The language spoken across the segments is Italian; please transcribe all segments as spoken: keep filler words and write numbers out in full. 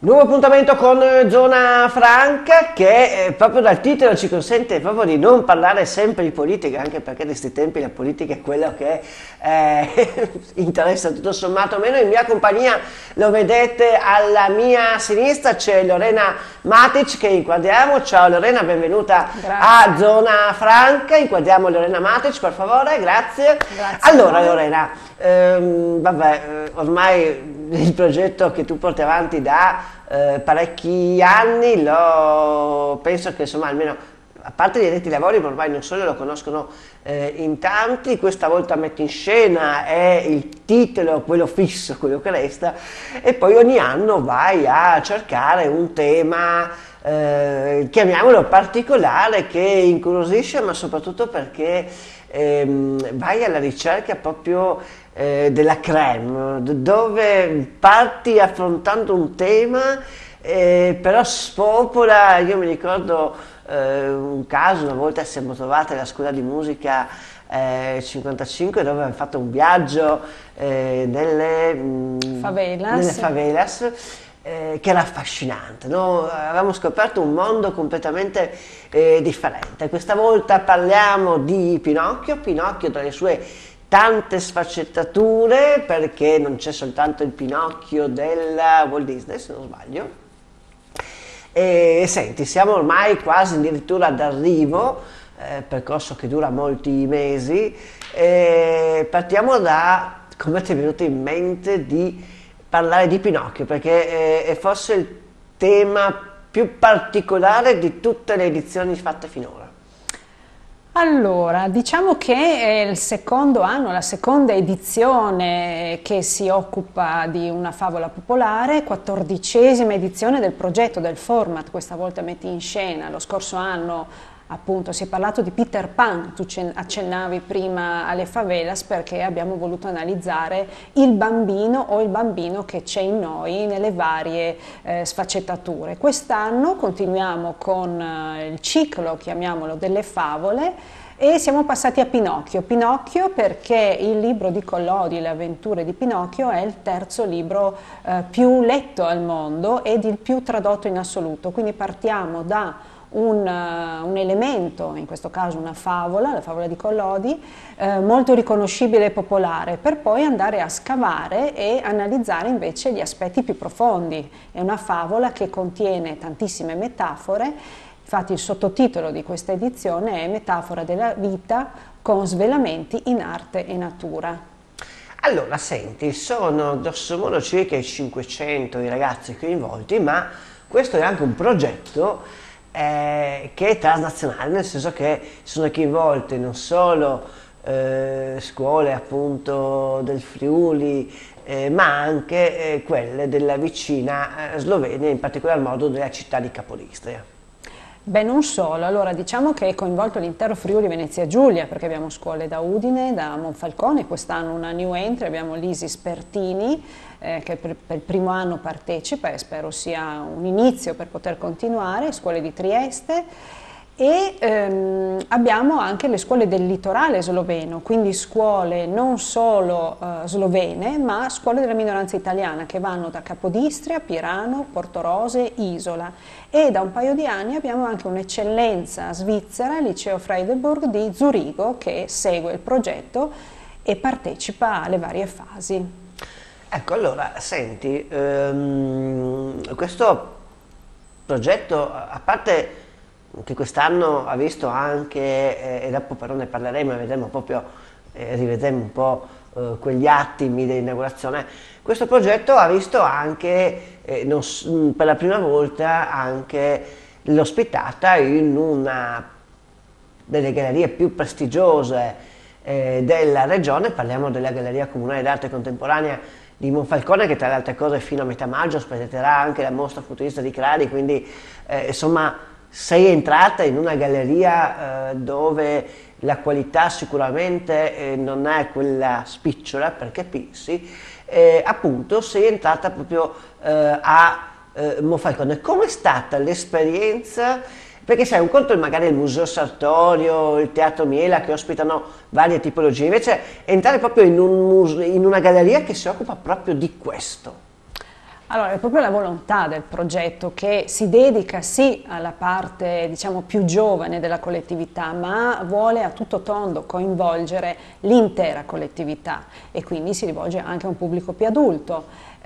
Nuovo appuntamento con Zona Franca che eh, proprio dal titolo ci consente proprio di non parlare sempre di politica, anche perché in questi tempi la politica è quello che eh, interessa tutto sommato meno. In mia compagnia, lo vedete alla mia sinistra, c'è Lorena Matic che inquadriamo. Ciao Lorena, benvenuta. Grazie. A Zona Franca. Inquadriamo Lorena Matic, per favore, grazie. Grazie. Allora Lorena, ehm, vabbè, ormai il progetto che tu porti avanti da eh, parecchi anni, lo, penso che insomma almeno a parte gli addetti ai lavori, ma ormai non solo lo conoscono eh, in tanti. Questa volta Metti in Scena è il titolo, quello fisso, quello che resta, e poi ogni anno vai a cercare un tema, eh, chiamiamolo particolare, che incuriosisce, ma soprattutto perché ehm, vai alla ricerca proprio Eh, della crème, dove parti affrontando un tema, eh, però spopola. Io mi ricordo eh, un caso, una volta siamo trovati alla scuola di musica eh, cinquantacinque, dove abbiamo fatto un viaggio eh, nelle, mh, favelas, nelle favelas eh, che era affascinante, no? Avevamo scoperto un mondo completamente eh, differente. Questa volta parliamo di Pinocchio, Pinocchio dalle sue tante sfaccettature, perché non c'è soltanto il Pinocchio della Walt Disney, se non sbaglio. E senti, siamo ormai quasi addirittura d'arrivo, eh, percorso che dura molti mesi, e partiamo da come ti è venuto in mente di parlare di Pinocchio, perché è forse il tema più particolare di tutte le edizioni fatte finora. Allora, diciamo che è il secondo anno, la seconda edizione che si occupa di una favola popolare, quattordicesima edizione del progetto, del format, questa volta Metti in Scena. Lo scorso anno appunto si è parlato di Peter Pan, tu accennavi prima alle favelas, perché abbiamo voluto analizzare il bambino o il bambino che c'è in noi nelle varie eh, sfaccettature. Quest'anno continuiamo con eh, il ciclo, chiamiamolo, delle favole, e siamo passati a Pinocchio. Pinocchio perché il libro di Collodi, Le avventure di Pinocchio, è il terzo libro eh, più letto al mondo ed il più tradotto in assoluto, quindi partiamo da Un, uh, un elemento, in questo caso una favola, la favola di Collodi, eh, molto riconoscibile e popolare, per poi andare a scavare e analizzare invece gli aspetti più profondi. È una favola che contiene tantissime metafore, infatti il sottotitolo di questa edizione è Metafora della vita con svelamenti in arte e natura. Allora, senti, sono grosso modo circa i cinquecento i ragazzi coinvolti, ma questo è anche un progetto Eh, che è transnazionale, nel senso che sono coinvolte non solo eh, scuole appunto del Friuli, eh, ma anche eh, quelle della vicina eh, Slovenia, in particolar modo della città di Capodistria. Beh, non solo, allora diciamo che è coinvolto l'intero Friuli Venezia Giulia, perché abbiamo scuole da Udine, da Monfalcone, quest'anno una new entry, abbiamo l'Isi Spertini eh, che per, per il primo anno partecipa e spero sia un inizio per poter continuare, scuole di Trieste, e ehm, abbiamo anche le scuole del litorale sloveno, quindi scuole non solo eh, slovene, ma scuole della minoranza italiana che vanno da Capodistria, Pirano, Portorose, Isola, e da un paio di anni abbiamo anche un'eccellenza svizzera, il Liceo Freiburg di Zurigo, che segue il progetto e partecipa alle varie fasi. Ecco, allora, senti, ehm, questo progetto, a parte che quest'anno ha visto anche, eh, e dopo però ne parleremo e vedremo proprio, eh, rivedremo un po' eh, quegli attimi dell'inaugurazione, questo progetto ha visto anche, eh, non, per la prima volta, anche l'ospitata in una delle gallerie più prestigiose eh, della regione. Parliamo della Galleria Comunale d'Arte Contemporanea di Monfalcone, che tra le altre cose fino a metà maggio ospiterà anche la mostra futurista di Crari, quindi eh, insomma sei entrata in una galleria eh, dove la qualità sicuramente eh, non è quella spicciola, per capirsi, eh, appunto sei entrata proprio eh, a eh, Monfalcone. Com'è stata l'esperienza? Perché sai, un conto è magari il Museo Sartorio, il Teatro Miela, che ospitano varie tipologie, invece entrare proprio in, un muse- in una galleria che si occupa proprio di questo. Allora, è proprio la volontà del progetto che si dedica sì alla parte, diciamo, più giovane della collettività, ma vuole a tutto tondo coinvolgere l'intera collettività e quindi si rivolge anche a un pubblico più adulto.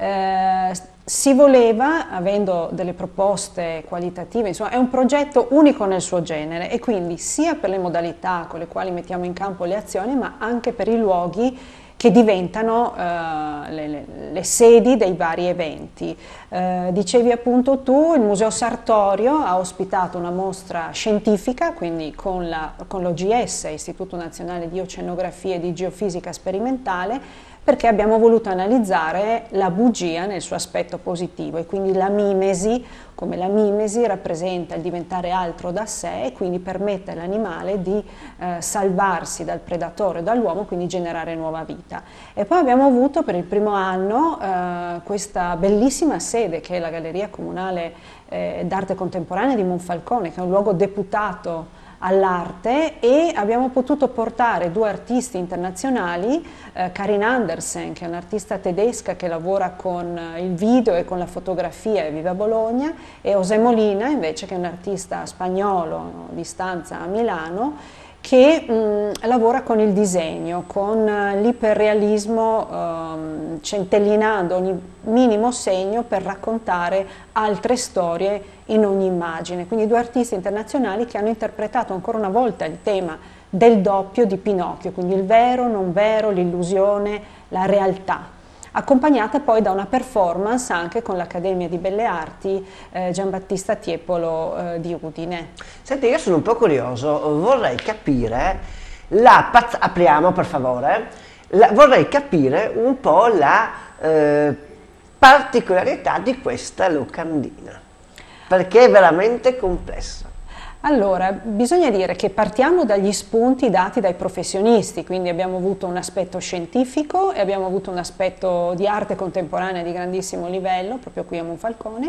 Eh, si voleva, avendo delle proposte qualitative, insomma, è un progetto unico nel suo genere e quindi sia per le modalità con le quali mettiamo in campo le azioni, ma anche per i luoghi che diventano eh, le, le, le sedi dei vari eventi. Eh, dicevi appunto tu, il Museo Sartorio ha ospitato una mostra scientifica, quindi con l'O G S, Istituto Nazionale di Oceanografia e di Geofisica Sperimentale, perché abbiamo voluto analizzare la bugia nel suo aspetto positivo e quindi la mimesi, come la mimesi rappresenta il diventare altro da sé e quindi permette all'animale di eh, salvarsi dal predatore o dall'uomo, quindi generare nuova vita. E poi abbiamo avuto per il primo anno eh, questa bellissima sede che è la Galleria Comunale eh, d'Arte Contemporanea di Monfalcone, che è un luogo deputato all'arte, e abbiamo potuto portare due artisti internazionali, eh, Karin Andersen, che è un'artista tedesca che lavora con il video e con la fotografia e vive a Bologna, e José Molina invece, che è un artista spagnolo di stanza a Milano, che mh, lavora con il disegno, con uh, l'iperrealismo, um, centellinando ogni minimo segno per raccontare altre storie in ogni immagine. Quindi due artisti internazionali che hanno interpretato ancora una volta il tema del doppio di Pinocchio, quindi il vero, non vero, l'illusione, la realtà, accompagnata poi da una performance anche con l'Accademia di Belle Arti eh, Giambattista Tiepolo eh, di Udine. Senti, io sono un po' curioso, vorrei capire, la pazz- apriamo per favore, la, vorrei capire un po' la eh, particolarità di questa locandina, perché è veramente complessa. Allora, bisogna dire che partiamo dagli spunti dati dai professionisti, quindi abbiamo avuto un aspetto scientifico e abbiamo avuto un aspetto di arte contemporanea di grandissimo livello, proprio qui a Monfalcone,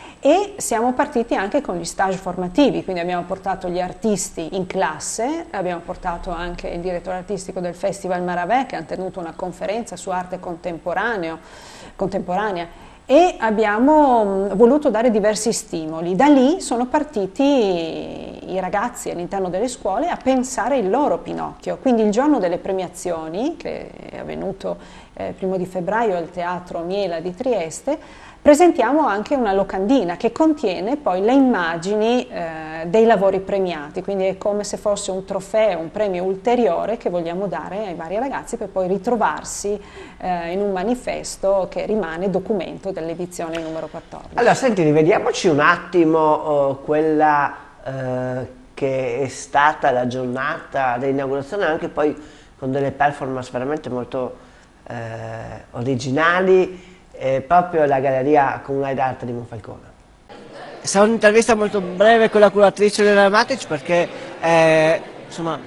e siamo partiti anche con gli stage formativi, quindi abbiamo portato gli artisti in classe, abbiamo portato anche il direttore artistico del Festival Maravè, che ha tenuto una conferenza su arte contemporanea, e abbiamo voluto dare diversi stimoli. Da lì sono partiti i ragazzi all'interno delle scuole a pensare il loro Pinocchio, quindi il giorno delle premiazioni, che è avvenuto il primo di febbraio al Teatro Miela di Trieste, presentiamo anche una locandina che contiene poi le immagini eh, dei lavori premiati, quindi è come se fosse un trofeo, un premio ulteriore che vogliamo dare ai vari ragazzi per poi ritrovarsi eh, in un manifesto che rimane documento dell'edizione numero quattordici. Allora, senti, rivediamoci un attimo uh, quella uh, che è stata la giornata dell'inaugurazione, anche poi con delle performance veramente molto uh, originali, eh, proprio la Galleria Comunale d'Arte di Monfalcone. È stata un'intervista molto breve con la curatrice Elena Matic, perché eh, insomma,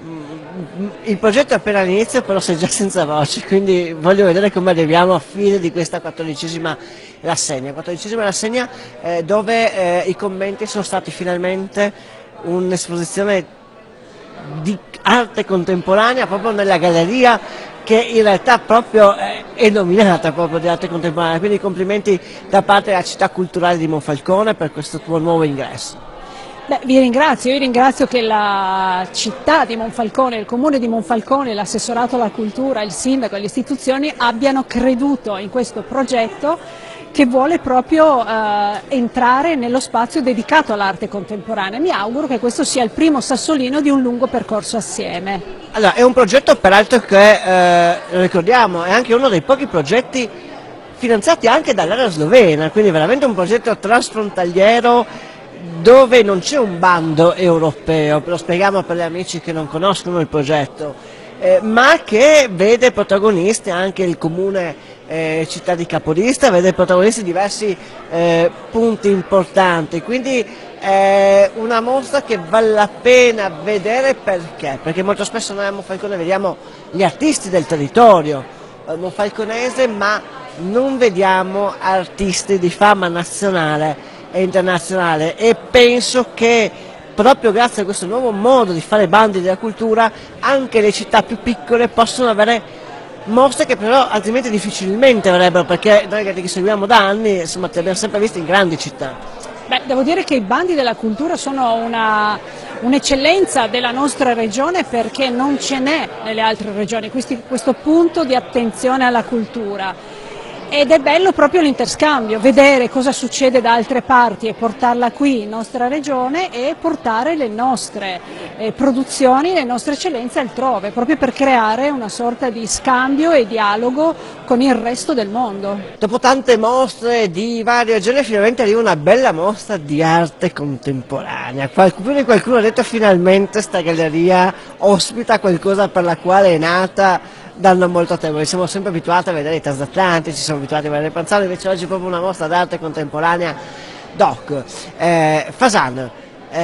il progetto è appena all'inizio, però sei già senza voce, quindi voglio vedere come arriviamo a fine di questa quattordicesima rassegna, quattordicesima rassegna eh, dove eh, i commenti sono stati finalmente un'esposizione di arte contemporanea proprio nella galleria, che in realtà proprio eh, è nominata proprio di arte contemporanea, quindi complimenti da parte della città culturale di Monfalcone per questo tuo nuovo ingresso. Beh, vi ringrazio, io ringrazio che la città di Monfalcone, il comune di Monfalcone, l'assessorato alla cultura, il sindaco e le istituzioni abbiano creduto in questo progetto che vuole proprio eh, entrare nello spazio dedicato all'arte contemporanea. Mi auguro che questo sia il primo sassolino di un lungo percorso assieme. Allora, è un progetto peraltro che, eh, lo ricordiamo, è anche uno dei pochi progetti finanziati anche dall'area slovena, quindi veramente un progetto transfrontaliero dove non c'è un bando europeo, lo spieghiamo per gli amici che non conoscono il progetto, eh, ma che vede protagonisti anche il comune eh, città di Capodistria, vede protagonisti diversi eh, punti importanti, quindi è una mostra che vale la pena vedere. Perché? Perché molto spesso noi a Monfalcone vediamo gli artisti del territorio eh, monfalconese, ma non vediamo artisti di fama nazionale e internazionale, e penso che proprio grazie a questo nuovo modo di fare bandi della cultura anche le città più piccole possono avere mostre che però altrimenti difficilmente avrebbero, perché noi che ti seguiamo da anni, insomma, ti abbiamo sempre visto in grandi città. Beh, devo dire che i bandi della cultura sono una, un'eccellenza della nostra regione, perché non ce n'è nelle altre regioni, Questi, questo punto di attenzione alla cultura. Ed è bello proprio l'interscambio, vedere cosa succede da altre parti e portarla qui in nostra regione e portare le nostre eh, produzioni, le nostre eccellenze altrove, proprio per creare una sorta di scambio e dialogo con il resto del mondo. Dopo tante mostre di vario genere finalmente arriva una bella mostra di arte contemporanea. Qualcuno, qualcuno ha detto finalmente sta galleria ospita qualcosa per la quale è nata da non molto tempo. Siamo sempre abituati a vedere i transatlantici, ci siamo abituati a vedere i panzani, invece oggi è proprio una mostra d'arte contemporanea. Doc, eh, Fasan, eh,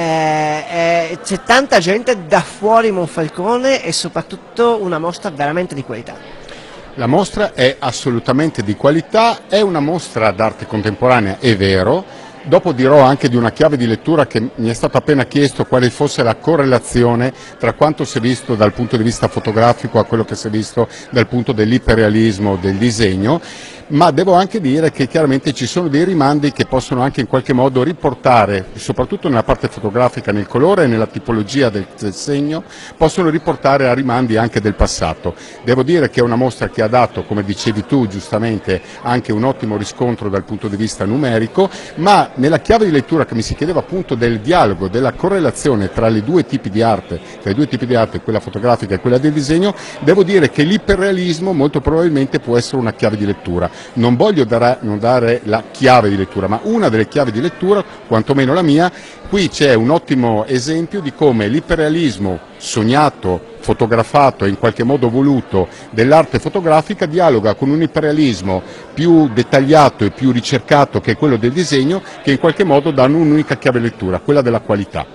eh, c'è tanta gente da fuori Monfalcone e soprattutto una mostra veramente di qualità. La mostra è assolutamente di qualità, è una mostra d'arte contemporanea, è vero. Dopo dirò anche di una chiave di lettura che mi è stato appena chiesto, quale fosse la correlazione tra quanto si è visto dal punto di vista fotografico a quello che si è visto dal punto dell'iperrealismo del disegno, ma devo anche dire che chiaramente ci sono dei rimandi che possono anche in qualche modo riportare, soprattutto nella parte fotografica, nel colore e nella tipologia del, del segno, possono riportare a rimandi anche del passato. Devo dire che è una mostra che ha dato, come dicevi tu giustamente, anche un ottimo riscontro dal punto di vista numerico, ma nella chiave di lettura che mi si chiedeva appunto del dialogo, della correlazione tra i due tipi di arte, tra i due tipi di arte, quella fotografica e quella del disegno, devo dire che l'iperrealismo molto probabilmente può essere una chiave di lettura. Non voglio dare, non dare la chiave di lettura, ma una delle chiavi di lettura, quantomeno la mia. Qui c'è un ottimo esempio di come l'iperrealismo sognato, fotografato e in qualche modo voluto dell'arte fotografica dialoga con un iperrealismo più dettagliato e più ricercato, che è quello del disegno, che in qualche modo danno un'unica chiave di lettura, quella della qualità.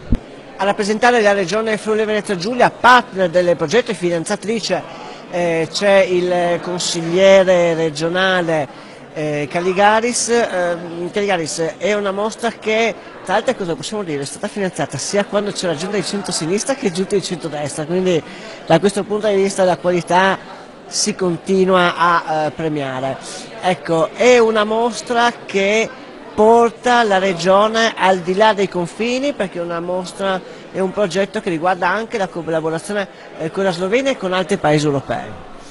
A rappresentare la regione Friuli Venezia Giulia, partner del progetto e finanziatrice, eh, c'è il consigliere regionale eh, Caligaris. Eh, Caligaris è una mostra che, tra l'altro, cosa possiamo dire, è stata finanziata sia quando c'era giunta di centro-sinistra che giunta di centro-destra, quindi da questo punto di vista la qualità si continua a eh, premiare. Ecco, è una mostra che porta la regione al di là dei confini, perché è una mostra, è un progetto che riguarda anche la collaborazione eh, con la Slovenia e con altri paesi europei.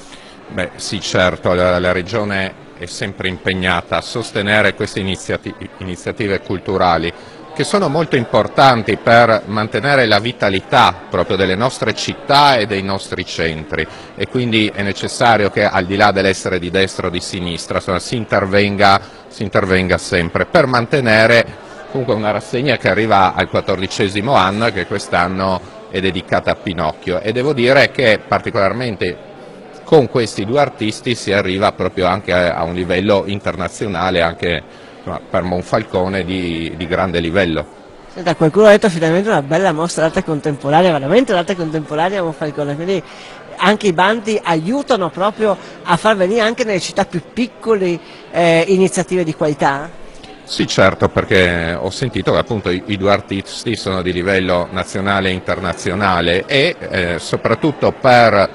Beh sì, certo, la, la regione è sempre impegnata a sostenere queste iniziative, iniziative culturali che sono molto importanti per mantenere la vitalità proprio delle nostre città e dei nostri centri, e quindi è necessario che, al di là dell'essere di destra o di sinistra, insomma, si intervenga, si intervenga sempre per mantenere comunque una rassegna che arriva al quattordicesimo anno e che quest'anno è dedicata a Pinocchio, e devo dire che particolarmente con questi due artisti si arriva proprio anche a un livello internazionale, anche per Monfalcone di, di grande livello. Senta, qualcuno ha detto finalmente una bella mostra d'arte contemporanea, veramente l'arte contemporanea a Monfalcone, quindi anche i bandi aiutano proprio a far venire anche nelle città più piccole eh, iniziative di qualità? Sì, certo, perché ho sentito che appunto i, i due artisti sono di livello nazionale e internazionale, e eh, soprattutto per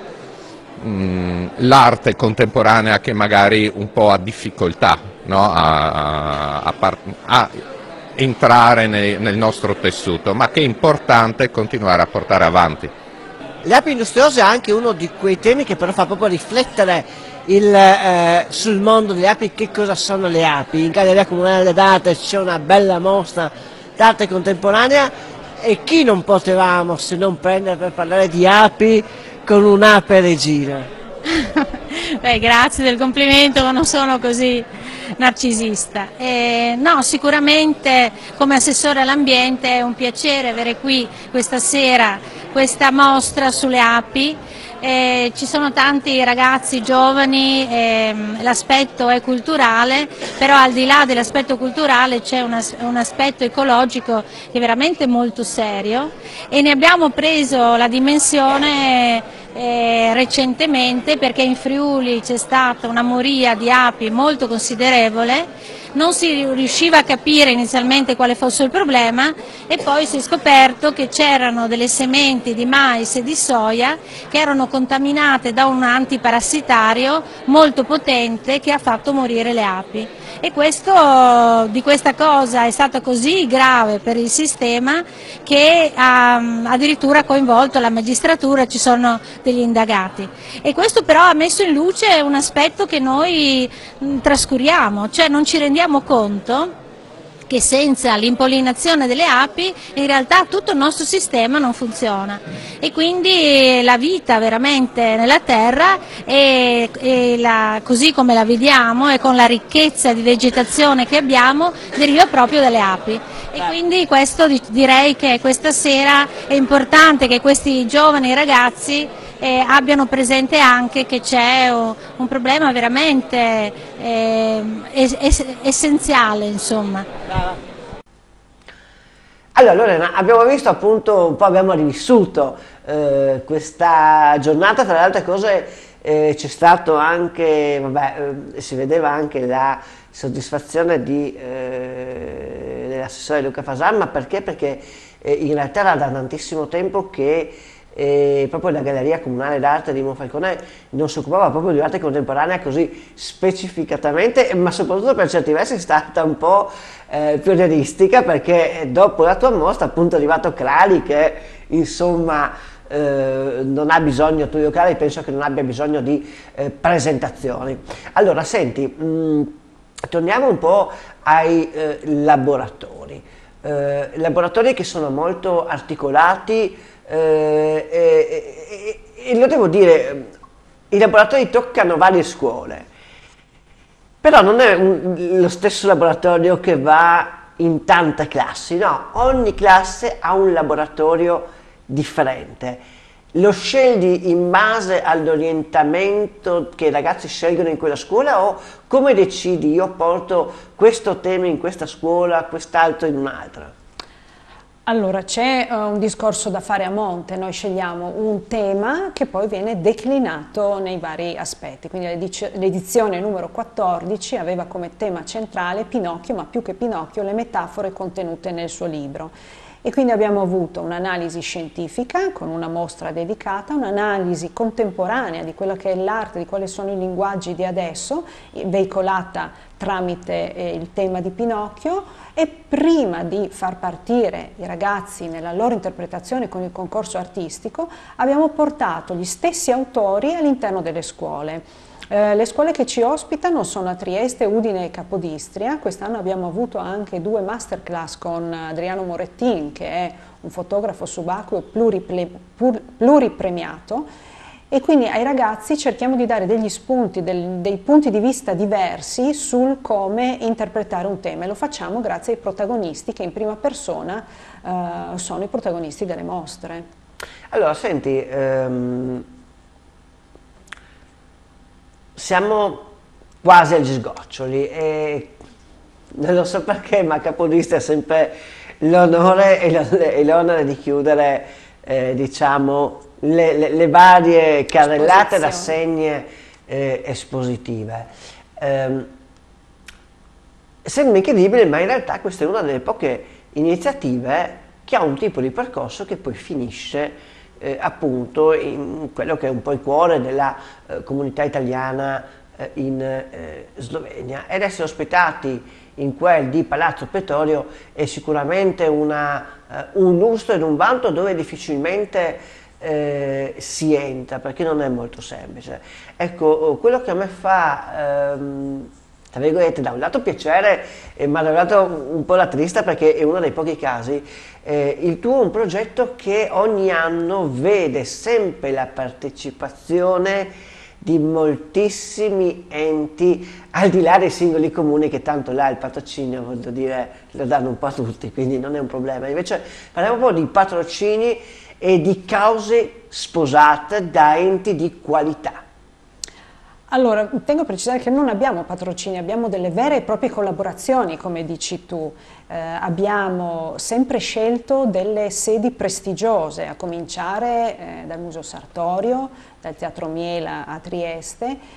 mh, l'arte contemporanea che magari un po' ha difficoltà, no, a, a, a, a entrare nel, nel nostro tessuto, ma che è importante continuare a portare avanti. Le api industriose è anche uno di quei temi che però fa proprio riflettere il, eh, sul mondo delle api, che cosa sono le api. In Galleria Comunale d'Arte c'è una bella mostra d'arte contemporanea, e chi non potevamo se non prendere per parlare di api con un'ape regina? Beh, grazie del complimento, ma non sono così narcisista. Eh, no, sicuramente come assessore all'ambiente è un piacere avere qui questa sera questa mostra sulle api. Eh, ci sono tanti ragazzi giovani, eh, l'aspetto è culturale, però al di là dell'aspetto culturale c'è un, as un aspetto ecologico che è veramente molto serio, e ne abbiamo preso la dimensione eh, recentemente, perché in Friuli c'è stata una moria di api molto considerevole, non si riusciva a capire inizialmente quale fosse il problema e poi si è scoperto che c'erano delle sementi di mais e di soia che erano contaminate da un antiparassitario molto potente che ha fatto morire le api. E questo, di questa cosa è stata così grave per il sistema che ha addirittura coinvolto la magistratura, ci sono degli indagati. E questo però ha messo in luce un aspetto che noi mh, trascuriamo, cioè non ci rendiamo conto che senza l'impollinazione delle api in realtà tutto il nostro sistema non funziona e quindi la vita veramente nella terra è, è la, così come la vediamo e con la ricchezza di vegetazione che abbiamo deriva proprio dalle api e quindi questo direi che questa sera è importante che questi giovani ragazzi Eh, abbiano presente anche che c'è un, un problema veramente eh, es es essenziale, insomma. Allora Lorena, abbiamo visto appunto, un po' abbiamo rivissuto eh, questa giornata, tra le altre cose eh, c'è stato anche, vabbè, eh, si vedeva anche la soddisfazione di, eh, dell'assessore Luca Fasan, ma perché? Perché eh, in realtà era da tantissimo tempo che E proprio la Galleria Comunale d'Arte di Monfalcone non si occupava proprio di arte contemporanea così specificatamente, ma soprattutto per certi versi è stata un po' eh, pionieristica, perché dopo la tua mostra appunto è arrivato Crali che insomma eh, non ha bisogno, Tullio Crali penso che non abbia bisogno di eh, presentazioni. Allora senti, mh, torniamo un po' ai eh, laboratori, eh, laboratori che sono molto articolati. Eh, e, e, e lo devo dire, i laboratori toccano varie scuole, però non è un, lo stesso laboratorio che va in tante classi, no, ogni classe ha un laboratorio differente. Lo scegli in base all'orientamento che i ragazzi scelgono in quella scuola o come decidi io porto questo tema in questa scuola, quest'altro in un'altra? Allora, c'è uh, un discorso da fare a monte, noi scegliamo un tema che poi viene declinato nei vari aspetti, quindi l'edizione numero quattordici aveva come tema centrale Pinocchio, ma più che Pinocchio le metafore contenute nel suo libro. E quindi abbiamo avuto un'analisi scientifica con una mostra dedicata, un'analisi contemporanea di quella che è l'arte, di quali sono i linguaggi di adesso, veicolata tramite eh, il tema di Pinocchio, e prima di far partire i ragazzi nella loro interpretazione con il concorso artistico abbiamo portato gli stessi autori all'interno delle scuole. Eh, le scuole che ci ospitano sono a Trieste, Udine e Capodistria. Quest'anno abbiamo avuto anche due masterclass con Adriano Morettin, che è un fotografo subacqueo pluripremiato, e quindi ai ragazzi cerchiamo di dare degli spunti, del, dei punti di vista diversi sul come interpretare un tema, e lo facciamo grazie ai protagonisti che in prima persona eh, sono i protagonisti delle mostre. Allora, senti, ehm, siamo quasi agli sgoccioli e non lo so perché, ma Capodistria ha sempre l'onore e l'onere di chiudere, eh, diciamo, Le, le, le varie carrellate, rassegne eh, espositive. Eh, sembra incredibile, ma in realtà questa è una delle poche iniziative che ha un tipo di percorso che poi finisce eh, appunto in quello che è un po' il cuore della eh, comunità italiana eh, in eh, Slovenia, ed essere ospitati in quel di Palazzo Pretorio è sicuramente una, eh, un lustro ed un vanto dove difficilmente Eh, si entra, perché non è molto semplice. Ecco, quello che a me fa ehm, tra virgolette da un lato piacere, eh, ma da un lato un po' la trista, perché è uno dei pochi casi, eh, il tuo è un progetto che ogni anno vede sempre la partecipazione di moltissimi enti, al di là dei singoli comuni, che tanto là il patrocinio, voglio dire, lo danno un po' a tutti, quindi non è un problema. Invece parliamo un po' di patrocini e di cause sposate da enti di qualità. Allora, tengo a precisare che non abbiamo patrocini, abbiamo delle vere e proprie collaborazioni, come dici tu. Eh, abbiamo sempre scelto delle sedi prestigiose, a cominciare eh, dal Museo Sartorio, dal Teatro Miela a Trieste,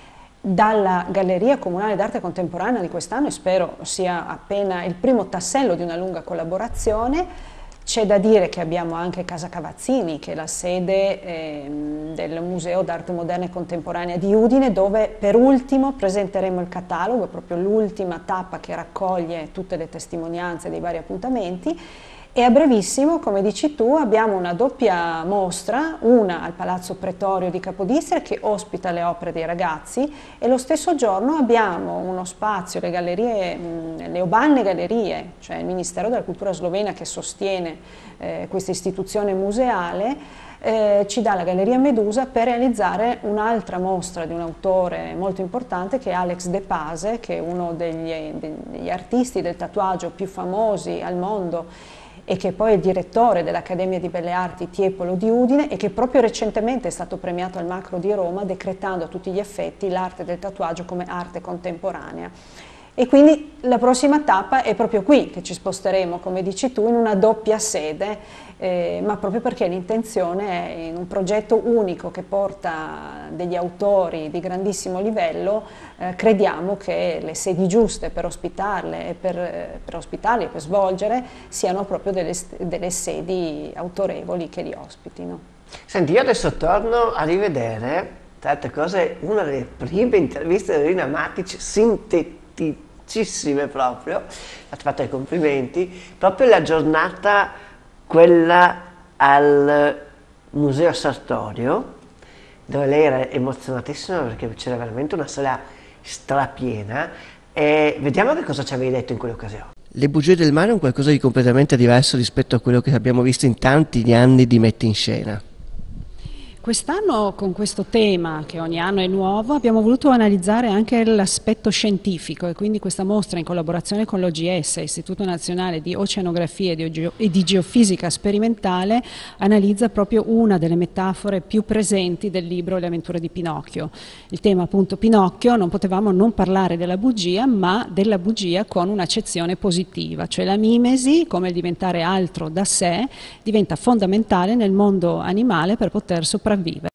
dalla Galleria Comunale d'Arte Contemporanea di quest'anno, e spero sia appena il primo tassello di una lunga collaborazione. C'è da dire che abbiamo anche Casa Cavazzini, che è la sede eh, del Museo d'Arte Moderna e Contemporanea di Udine, dove per ultimo presenteremo il catalogo, proprio l'ultima tappa che raccoglie tutte le testimonianze dei vari appuntamenti. E a brevissimo, come dici tu, abbiamo una doppia mostra, una al Palazzo Pretorio di Capodistria che ospita le opere dei ragazzi, e lo stesso giorno abbiamo uno spazio, le gallerie, le Obanne Gallerie, cioè il Ministero della Cultura slovena che sostiene eh, questa istituzione museale, eh, ci dà la Galleria Medusa per realizzare un'altra mostra di un autore molto importante che è Alex De Pase, che è uno degli, degli artisti del tatuaggio più famosi al mondo, e che poi è il direttore dell'Accademia di Belle Arti Tiepolo di Udine, e che proprio recentemente è stato premiato al Macro di Roma, decretando a tutti gli effetti l'arte del tatuaggio come arte contemporanea. E quindi la prossima tappa è proprio qui che ci sposteremo, come dici tu, in una doppia sede, eh, ma proprio perché l'intenzione è, in un progetto unico che porta degli autori di grandissimo livello, eh, crediamo che le sedi giuste per ospitarle e per, eh, per ospitarli e per svolgere siano proprio delle, delle sedi autorevoli che li ospitino. Senti, io adesso torno a rivedere, tra altre cose, una delle prime interviste di Rina Matic, sinteticissime proprio, ha fatto i complimenti, proprio la giornata quella al Museo Sartorio, dove lei era emozionatissima perché c'era veramente una sala strapiena, e vediamo che cosa ci avevi detto in quell'occasione. Le bugie del mare è un qualcosa di completamente diverso rispetto a quello che abbiamo visto in tanti anni di Metti in Scena. Quest'anno, con questo tema che ogni anno è nuovo, abbiamo voluto analizzare anche l'aspetto scientifico, e quindi questa mostra, in collaborazione con l'O G S, Istituto Nazionale di Oceanografia e di, e di Geofisica Sperimentale, analizza proprio una delle metafore più presenti del libro Le avventure di Pinocchio. Il tema, appunto, Pinocchio, non potevamo non parlare della bugia, ma della bugia con un'accezione positiva, cioè la mimesi, come il diventare altro da sé, diventa fondamentale nel mondo animale per poter sopravvivere.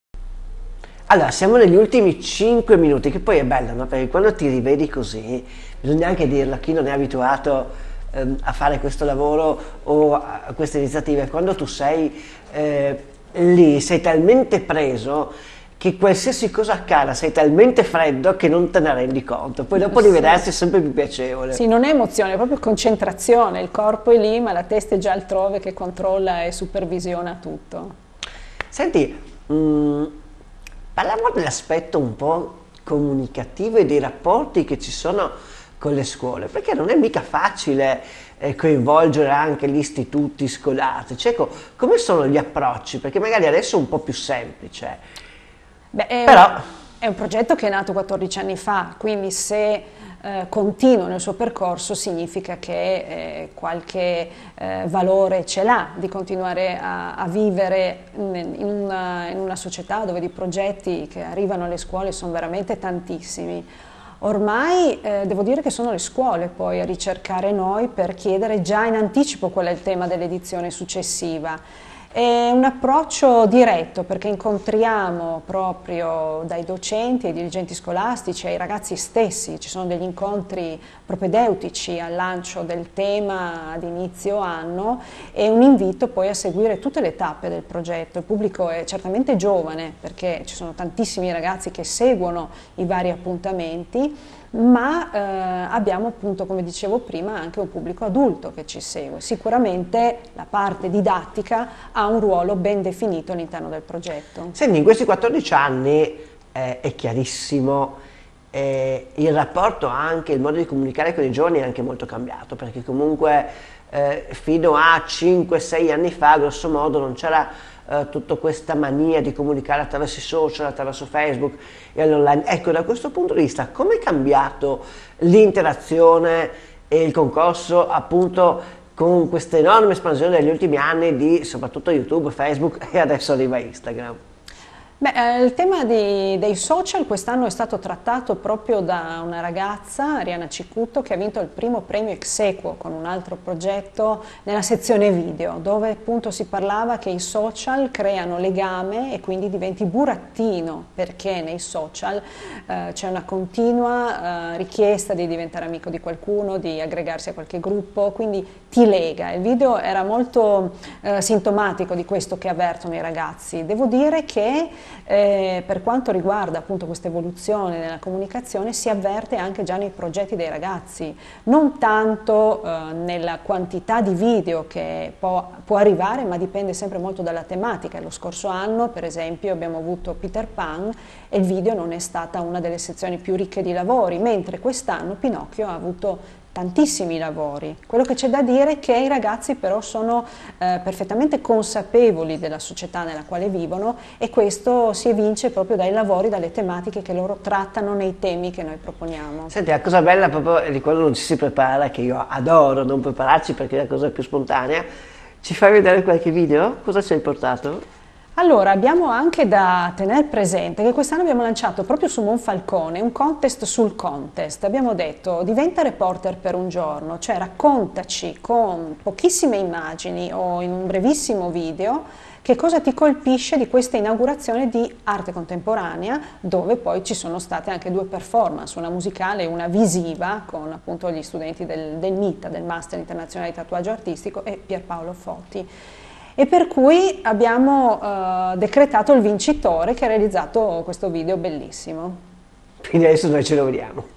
Allora, siamo negli ultimi cinque minuti, che poi è bello, no? Perché quando ti rivedi così, bisogna anche dirlo a chi non è abituato ehm, a fare questo lavoro o a queste iniziative, quando tu sei eh, lì, sei talmente preso che qualsiasi cosa accada, sei talmente freddo che non te ne rendi conto, poi dopo sì. rivedersi è sempre più piacevole. Sì, non è emozione, è proprio concentrazione, il corpo è lì ma la testa è già altrove che controlla e supervisiona tutto. Senti, Mm, parliamo dell'aspetto un po' comunicativo e dei rapporti che ci sono con le scuole, perché non è mica facile eh, coinvolgere anche gli istituti scolastici. Ecco, come sono gli approcci? Perché magari adesso è un po' più semplice. Beh, è, però un, è un progetto che è nato quattordici anni fa, quindi se eh, continua nel suo percorso significa che eh, qualche eh, valore ce l'ha di continuare a, a vivere in una, in una società dove di progetti che arrivano alle scuole sono veramente tantissimi. Ormai eh, devo dire che sono le scuole poi a ricercare noi per chiedere già in anticipo qual è il tema dell'edizione successiva. È un approccio diretto, perché incontriamo proprio dai docenti ai dirigenti scolastici, ai ragazzi stessi, ci sono degli incontri propedeutici al lancio del tema ad inizio anno, e un invito poi a seguire tutte le tappe del progetto. Il pubblico è certamente giovane, perché ci sono tantissimi ragazzi che seguono i vari appuntamenti, ma eh, abbiamo, appunto, come dicevo prima, anche un pubblico adulto che ci segue. Sicuramente la parte didattica ha un ruolo ben definito all'interno del progetto. Senti, in questi quattordici anni eh, è chiarissimo, eh, il rapporto, anche il modo di comunicare con i giovani è anche molto cambiato, perché comunque eh, fino a cinque sei anni fa, grosso modo, non c'era Uh, tutta questa mania di comunicare attraverso i social, attraverso Facebook e all'online. Ecco, da questo punto di vista, come è cambiato l'interazione e il concorso, appunto, con questa enorme espansione negli ultimi anni di soprattutto YouTube, Facebook, e adesso arriva Instagram? Beh, eh, il tema di- dei social quest'anno è stato trattato proprio da una ragazza, Ariana Cicuto, che ha vinto il primo premio ex aequo con un altro progetto nella sezione video, dove appunto si parlava che i social creano legame e quindi diventi burattino, perché nei social eh, c'è una continua eh, richiesta di diventare amico di qualcuno, di aggregarsi a qualche gruppo, quindi ti lega. Il video era molto eh, sintomatico di questo che avvertono i ragazzi. Devo dire che Eh, per quanto riguarda appunto questa evoluzione nella comunicazione si avverte anche già nei progetti dei ragazzi, non tanto eh, nella quantità di video che può, può arrivare, ma dipende sempre molto dalla tematica. Lo scorso anno per esempio abbiamo avuto Peter Pan e il video non è stata una delle sezioni più ricche di lavori, mentre quest'anno Pinocchio ha avuto tantissimi lavori. Quello che c'è da dire è che i ragazzi però sono eh, perfettamente consapevoli della società nella quale vivono e questo si evince proprio dai lavori, dalle tematiche che loro trattano nei temi che noi proponiamo. Senti, la cosa bella proprio di quando non ci si prepara, che io adoro non prepararci perché è la cosa più spontanea, ci fai vedere qualche video? Cosa ci hai portato? Allora, abbiamo anche da tenere presente che quest'anno abbiamo lanciato proprio su Monfalcone un contest sul contest. Abbiamo detto diventa reporter per un giorno, cioè raccontaci con pochissime immagini o in un brevissimo video che cosa ti colpisce di questa inaugurazione di arte contemporanea, dove poi ci sono state anche due performance, una musicale e una visiva con appunto gli studenti del, del MITA, del Master Internazionale di Tatuaggio Artistico, e Pierpaolo Foti. E per cui abbiamo eh, decretato il vincitore che ha realizzato questo video bellissimo. Quindi adesso noi ce lo vediamo.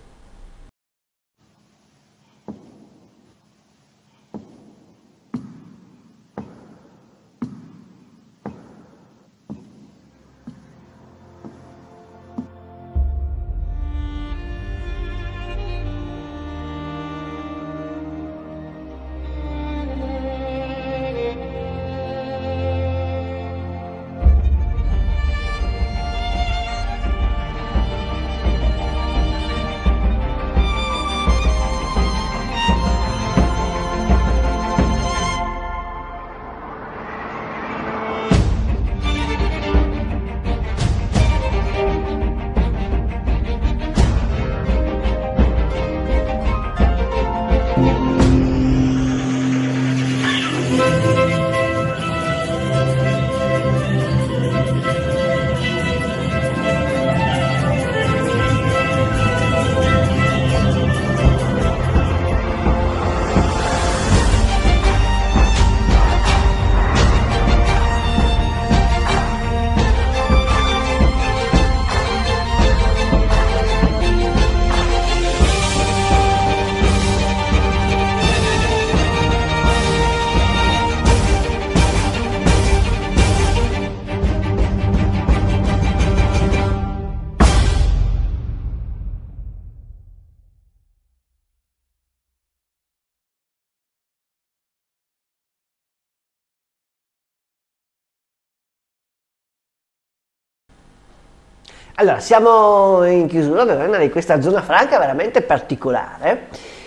Allora, siamo in chiusura di questa zona franca veramente particolare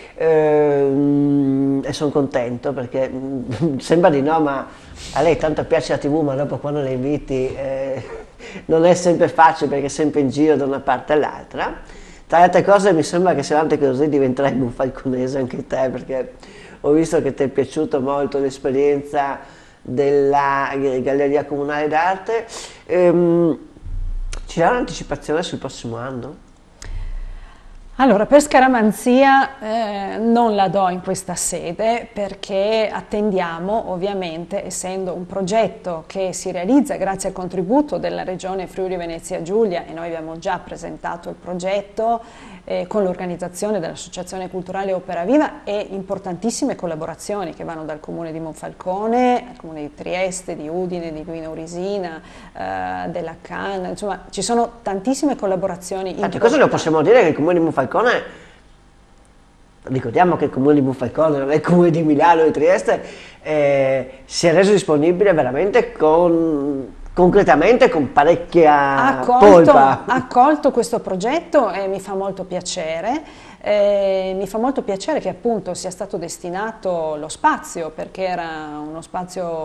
ehm, e sono contento perché mh, sembra di no, ma a lei tanto piace la tivù, ma dopo quando la inviti eh, non è sempre facile perché è sempre in giro da una parte all'altra. Tra le altre cose mi sembra che se avanti così diventerai monfalconese anche te, perché ho visto che ti è piaciuta molto l'esperienza della Galleria Comunale d'Arte. Ehm, Ci sarà un'anticipazione sul prossimo anno? Allora, per scaramanzia eh, non la do in questa sede perché attendiamo, ovviamente, essendo un progetto che si realizza grazie al contributo della Regione Friuli Venezia Giulia, e noi abbiamo già presentato il progetto eh, con l'organizzazione dell'Associazione Culturale Opera Viva e importantissime collaborazioni che vanno dal Comune di Monfalcone, al Comune di Trieste, di Udine, di Guino Urisina, eh, della Canna, insomma ci sono tantissime collaborazioni. Tante cose lo possiamo dire che il Comune di Monfalcone, ricordiamo che il Comune di Monfalcone non è il Comune di Milano o di Trieste, eh, si è reso disponibile veramente con, concretamente con parecchia ha accolto, polpa. Ha accolto questo progetto e mi fa molto piacere. Eh, mi fa molto piacere che appunto sia stato destinato lo spazio, perché era uno spazio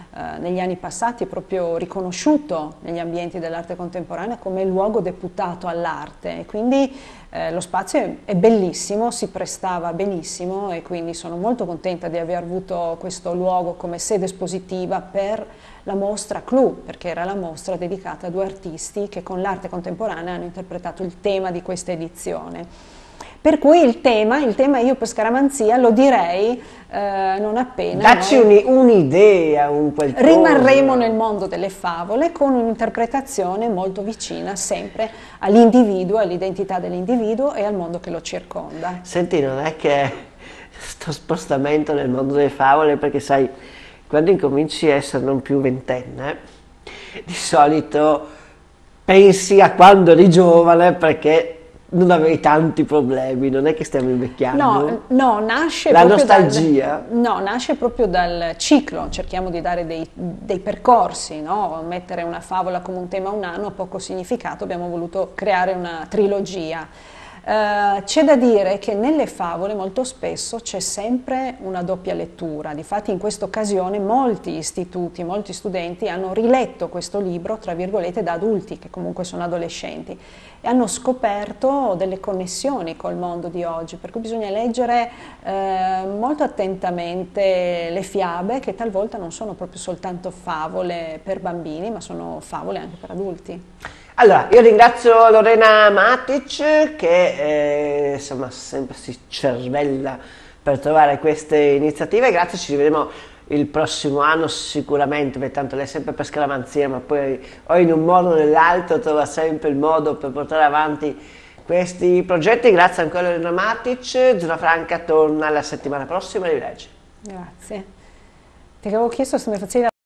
eh, negli anni passati è proprio riconosciuto negli ambienti dell'arte contemporanea come luogo deputato all'arte, e quindi eh, lo spazio è, è bellissimo, si prestava benissimo, e quindi sono molto contenta di aver avuto questo luogo come sede espositiva per la mostra Clou, perché era la mostra dedicata a due artisti che con l'arte contemporanea hanno interpretato il tema di questa edizione. Per cui il tema, il tema io per scaramanzia lo direi eh, non appena. Dacci un'idea, un qualcosa. Rimarremo nel mondo delle favole con un'interpretazione molto vicina sempre all'individuo, all'identità dell'individuo e al mondo che lo circonda. Senti, non è che sto spostamento nel mondo delle favole, perché sai, quando incominci a essere non più ventenne, di solito pensi a quando eri giovane, perché non avevi tanti problemi, non è che stiamo invecchiando. No, no, nasce la proprio nostalgia. Dal, no, nasce proprio dal ciclo, cerchiamo di dare dei, dei percorsi, no? Mettere una favola come un tema un anno ha poco significato, abbiamo voluto creare una trilogia. Uh, c'è da dire che nelle favole molto spesso c'è sempre una doppia lettura, difatti in questa occasione molti istituti, molti studenti hanno riletto questo libro, tra virgolette, da adulti, che comunque sono adolescenti, e hanno scoperto delle connessioni col mondo di oggi, per cui bisogna leggere eh, molto attentamente le fiabe, che talvolta non sono proprio soltanto favole per bambini, ma sono favole anche per adulti. Allora, io ringrazio Lorena Matic che eh, insomma sempre si cervella per trovare queste iniziative. Grazie, ci rivedremo il prossimo anno sicuramente, perché tanto lei è sempre per scaramanzia, ma poi o in un modo o nell'altro trova sempre il modo per portare avanti questi progetti. Grazie ancora a Lorena Matic. Zona Franca torna la settimana prossima, arrivederci. Grazie. Ti avevo chiesto se mi facevi la